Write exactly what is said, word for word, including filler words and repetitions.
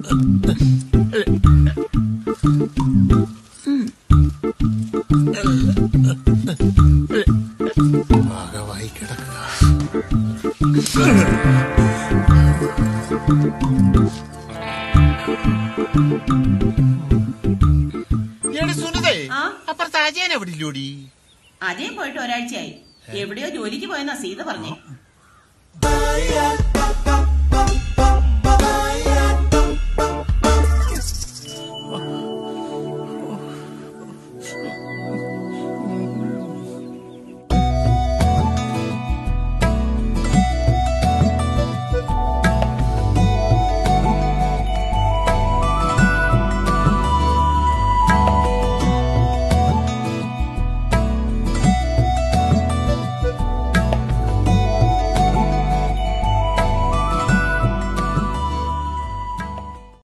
ഭാഗമായി കിടക്കുക. അപ്പുറത്ത് അജയൻ എവിടെ ഇല്ലോടി? അജയൻ പോയിട്ട് ഒരാഴ്ചയായി. എവിടെയോ ജോലിക്ക് പോയെന്നാ സീത പറഞ്ഞേ.